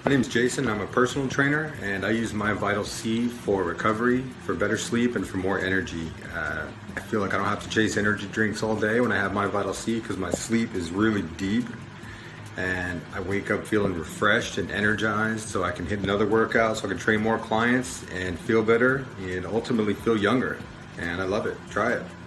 My name is Jason. I'm a personal trainer, and I use MyVitalC for recovery, for better sleep, and for more energy. I feel like I don't have to chase energy drinks all day when I have MyVitalC because my sleep is really deep, and I wake up feeling refreshed and energized, so I can hit another workout, so I can train more clients and feel better, and ultimately feel younger. And I love it. Try it.